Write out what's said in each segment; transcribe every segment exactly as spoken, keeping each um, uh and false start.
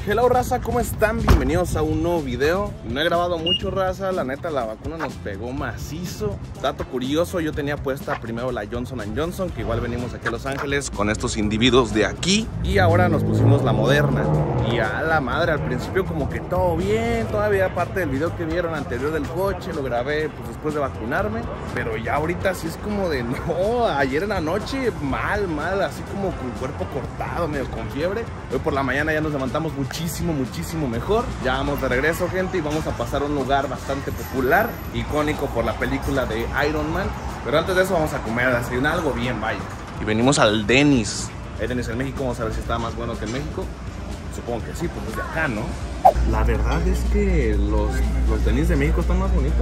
Hello raza, ¿cómo están? Bienvenidos a un nuevo video. No he grabado mucho raza, la neta la vacuna nos pegó macizo. Dato curioso, yo tenía puesta primero la Johnson and Johnson, que igual venimos aquí a Los Ángeles con estos individuos de aquí. Y ahora nos pusimos la Moderna. Y a la madre, al principio como que todo bien, todavía aparte del video que vieron anterior del coche, lo grabé pues después de vacunarme. Pero ya ahorita sí es como de no, ayer en la noche mal, mal, así como con el cuerpo cortado, medio con fiebre. Hoy por la mañana ya nos levantamos muchísimo, muchísimo mejor. Ya vamos de regreso, gente, y vamos a pasar a un lugar bastante popular, icónico por la película de Iron Man. Pero antes de eso vamos a comer, a desayunar algo bien, vaya. Y venimos al Denny's. Hay Denny's en México, vamos a ver si está más bueno que en México. Supongo que sí, pues es de acá, ¿no? La verdad es que los, los Denny's de México están más bonitos,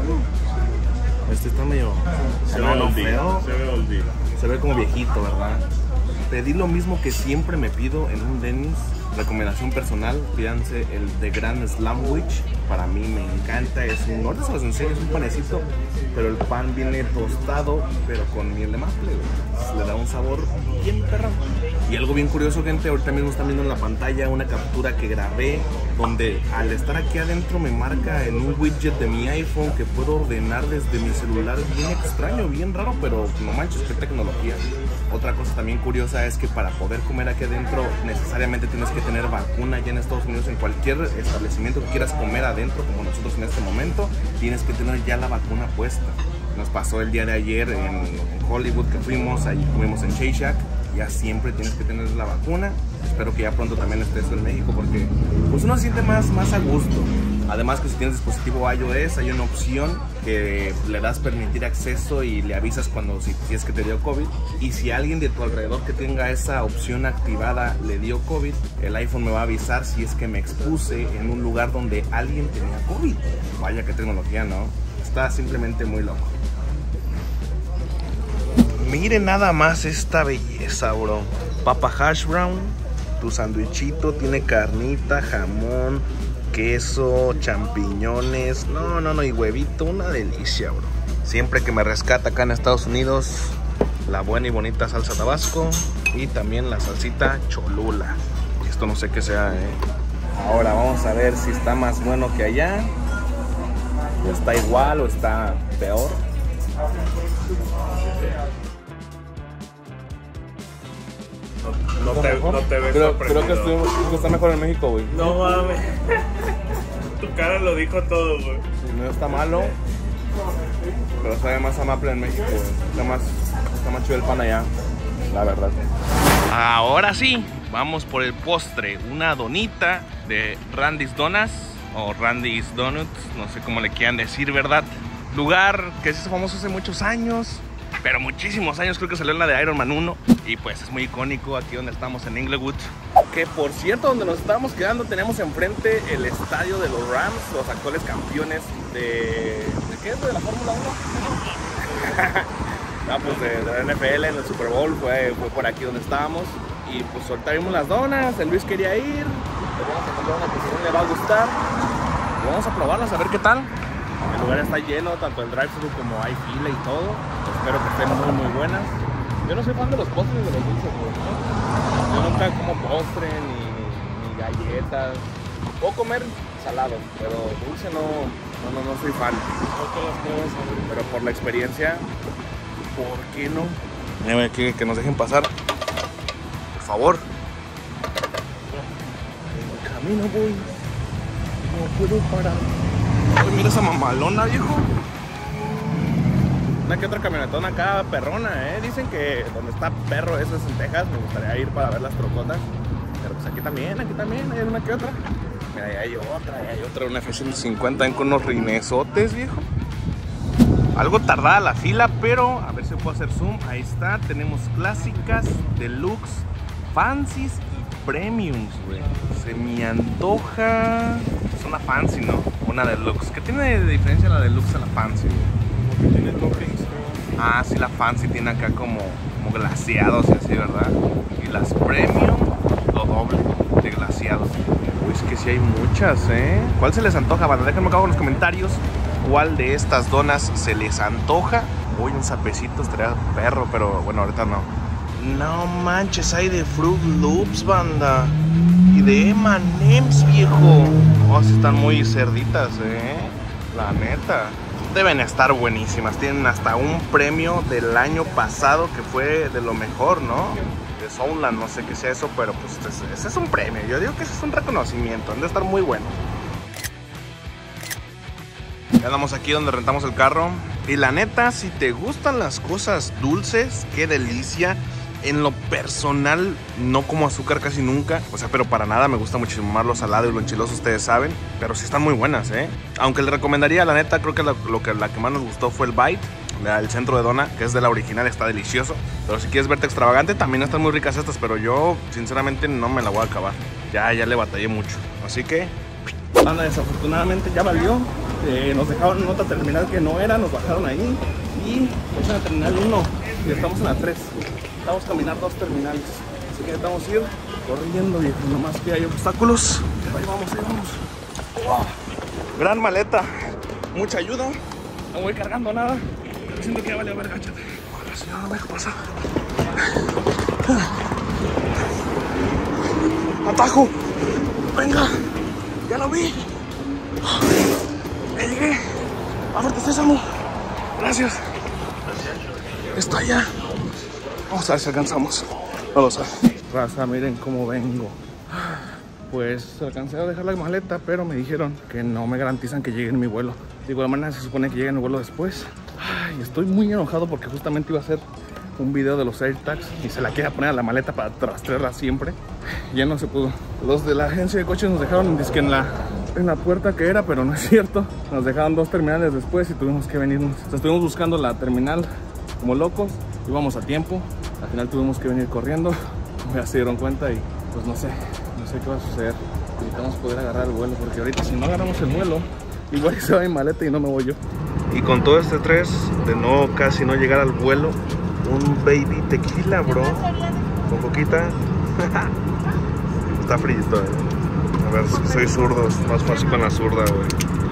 ¿no? Este está medio... Se no, ve no, oldie, feo. se ve oldie. Se ve como viejito, ¿verdad? Pedí lo mismo que siempre me pido en un Denny's. Recomendación personal, pídanse el The Grand Slamwich. Para mí me encanta, es un, ahorita se los enseño, es un panecito, pero el pan viene tostado, pero con miel de maple, güey. Le da un sabor bien perrón. Y algo bien curioso, gente, ahorita mismo están viendo en la pantalla una captura que grabé, donde al estar aquí adentro me marca en un widget de mi iPhone que puedo ordenar desde mi celular. Bien extraño, bien raro, pero no manches, qué tecnología. Otra cosa también curiosa es que para poder comer aquí adentro necesariamente tienes que tener vacuna. Ya en Estados Unidos, en cualquier establecimiento que quieras comer adentro, como nosotros en este momento, tienes que tener ya la vacuna puesta. Nos pasó el día de ayer en, en Hollywood que fuimos, ahí comimos en Shake Shack. Ya siempre tienes que tener la vacuna. Espero que ya pronto también esté eso en México, porque pues uno se siente más, más a gusto. Además que si tienes dispositivo iOS hay una opción que le das permitir acceso y le avisas cuando si, si es que te dio COVID. Y si alguien de tu alrededor que tenga esa opción activada le dio COVID, el iPhone me va a avisar si es que me expuse en un lugar donde alguien tenía COVID. Vaya qué tecnología, ¿no? Está simplemente muy loco. Miren nada más esta belleza, bro. Papa hash brown, tu sandwichito tiene carnita, jamón, queso, champiñones, no, no, no, y huevito, una delicia, bro. Siempre que me rescata acá en Estados Unidos, la buena y bonita salsa Tabasco y también la salsita Cholula. Esto no sé qué sea, eh. Ahora vamos a ver si está más bueno que allá, o está igual, o está peor. No te, no te ves Creo, sorprendido. creo que, estuvimos, creo que está mejor en México, güey. No mames. Tu cara lo dijo todo, güey. Sí, no está malo, pero sabe más amable en México, güey. Está más, está más chido el pan allá, la verdad. Ahora sí, vamos por el postre. Una donita de Randy's Donuts o Randy's Donuts, no sé cómo le quieran decir, ¿verdad? Lugar que se hizo famoso hace muchos años, pero muchísimos años, creo que salió en la de Iron Man uno. Y pues es muy icónico aquí donde estamos en Inglewood. Que por cierto, donde nos estábamos quedando tenemos enfrente el estadio de los Rams, los actuales campeones de... ¿De qué es? ¿De la Fórmula uno? No, pues de, de la N F L en el Super Bowl, fue, fue por aquí donde estábamos. Y pues ahorita vimos las donas, el Luis quería ir, le vamos a comprar una que según le va a gustar. Y vamos a probarlas, a ver qué tal. El lugar está lleno, tanto el drive-thru como hay fila y todo. Espero que estén muy muy buenas. Yo no soy fan de los postres y de los dulces, güey, ¿no? Yo nunca como postre ni, ni galletas. Puedo comer salado, pero dulce no, no, no, no soy fan. Pero por la experiencia, ¿por qué no? Mira, que, que nos dejen pasar, por favor. En camino voy, no puedo parar. Ay, mira esa mamalona, viejo. Una que otra camionetona acá, perrona, ¿eh? Dicen que donde está perro eso es en Texas. Me gustaría ir para ver las trocotas. Pero pues aquí también, aquí también hay una que otra. Mira, ahí hay otra, ahí hay otra, una F ciento cincuenta con unos rinesotes, viejo. Algo tardada la fila, pero a ver si puedo hacer zoom. Ahí está, tenemos clásicas, deluxe, fancies y premiums, güey. Se me antoja... Es una fancy, ¿no? Una deluxe. ¿Qué tiene de diferencia la deluxe a la fancy, güey? Tiene toppings, creo. Ah, sí, la fancy tiene acá como, como glaseados y así, ¿verdad? Y las premium, lo doble de glaseados. Uy, es que sí hay muchas, ¿eh? ¿Cuál se les antoja? Bueno, déjenme acá en los comentarios cuál de estas donas se les antoja. Uy, un sapecito estaría perro, pero bueno, ahorita no. No manches, hay de Fruit Loops, banda. Y de eme and eme's, viejo. Oh, sí están muy cerditas, eh. La neta. Deben estar buenísimas. Tienen hasta un premio del año pasado que fue de lo mejor, ¿no? De Soundland, no sé qué sea eso, pero pues ese, ese es un premio. Yo digo que ese es un reconocimiento. Han de estar muy buenos. Ya andamos aquí donde rentamos el carro. Y la neta, si te gustan las cosas dulces, qué delicia. En lo personal, no como azúcar casi nunca. O sea, pero para nada, me gusta muchísimo más lo salado y lo enchiloso, ustedes saben. Pero sí están muy buenas, ¿eh? Aunque le recomendaría, la neta, creo que, la, lo que la que más nos gustó fue el Bite, el centro de dona, que es de la original, está delicioso. Pero si quieres verte extravagante, también están muy ricas estas. Pero yo, sinceramente, no me la voy a acabar. Ya, ya le batallé mucho. Así que... Anda, desafortunadamente ya valió. Eh, nos dejaron en otra terminal que no era, nos bajaron ahí. Y es en la terminal uno. Y estamos en la tres. Vamos a caminar dos terminales, así que necesitamos ir corriendo, viejo. Nomás que hay obstáculos, pero ahí vamos, ahí vamos. Wow. Gran maleta, mucha ayuda. No voy cargando nada, pero siento que ya vale a ver, gáchate. Ahora sí, no me dejo pasar. ¡Atajo! ¡Venga! ¡Ya lo vi! ¡Ya llegué! ¡Aparte, Sésamo! ¡Gracias! ¡Está allá! Vamos a ver si alcanzamos. No lo sé. Raza, miren cómo vengo. Pues alcancé a dejar la maleta, pero me dijeron que no me garantizan que llegue en mi vuelo. De igual manera se supone que llegue en el vuelo después. Ay, estoy muy enojado porque justamente iba a hacer un video de los AirTags y se la quería poner a la maleta para rastrearla siempre. Ya no se pudo. Los de la agencia de coches nos dejaron dizque en la, en la puerta que era, pero no es cierto. Nos dejaron dos terminales después y tuvimos que venirnos. O sea, estuvimos buscando la terminal como locos. Íbamos a tiempo, al final tuvimos que venir corriendo, ya se dieron cuenta y pues no sé, no sé qué va a suceder. Necesitamos poder agarrar el vuelo porque ahorita si no agarramos el vuelo, igual se va mi maleta y no me voy yo. Y con todo este estrés de no casi no llegar al vuelo, un baby tequila, bro, con poquita. Está frito, eh. A ver, soy zurdo, es más fácil con la zurda, güey.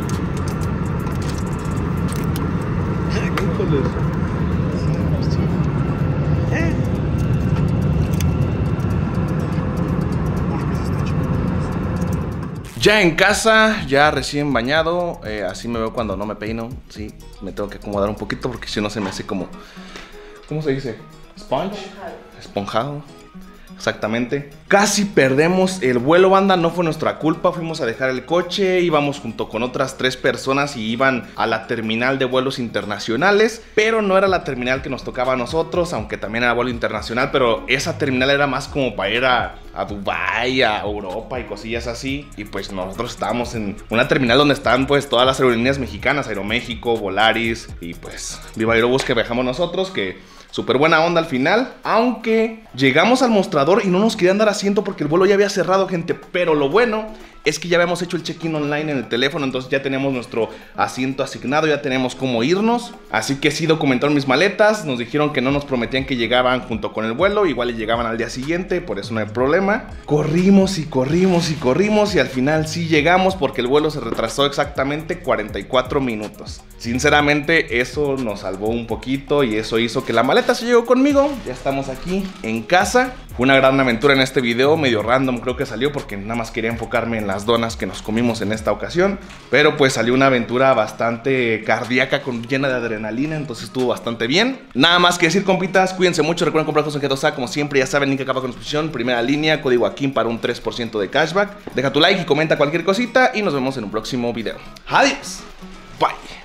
Ya en casa, ya recién bañado, eh, así me veo cuando no me peino, sí, me tengo que acomodar un poquito porque si no se me hace como, ¿cómo se dice? Sponge, esponjado, exactamente. Casi perdemos el vuelo, banda, no fue nuestra culpa, fuimos a dejar el coche, íbamos junto con otras tres personas y iban a la terminal de vuelos internacionales, pero no era la terminal que nos tocaba a nosotros, aunque también era vuelo internacional, pero esa terminal era más como para ir a... a Dubái, a Europa y cosillas así. Y pues nosotros estábamos en una terminal donde están pues todas las aerolíneas mexicanas, Aeroméxico, Volaris y pues Viva Aerobús, que viajamos nosotros, que súper buena onda al final. Aunque llegamos al mostrador y no nos querían dar asiento porque el vuelo ya había cerrado, gente. Pero lo bueno es que ya habíamos hecho el check-in online en el teléfono, entonces ya tenemos nuestro asiento asignado, ya tenemos cómo irnos. Así que sí documentaron mis maletas, nos dijeron que no nos prometían que llegaban junto con el vuelo, igual llegaban al día siguiente, por eso no hay problema. Corrimos y corrimos y corrimos y al final sí llegamos porque el vuelo se retrasó exactamente cuarenta y cuatro minutos. Sinceramente eso nos salvó un poquito y eso hizo que la maleta se llegó conmigo. Ya estamos aquí en casa. Fue una gran aventura en este video, medio random creo que salió porque nada más quería enfocarme en las donas que nos comimos en esta ocasión. Pero pues salió una aventura bastante cardíaca, con, llena de adrenalina, entonces estuvo bastante bien. Nada más que decir, compitas, cuídense mucho, recuerden comprar cosas en G dos A, como siempre, ya saben, link acá abajo en la descripción, primera línea, código AKIM para un tres por ciento de cashback. Deja tu like y comenta cualquier cosita y nos vemos en un próximo video. Adiós, bye.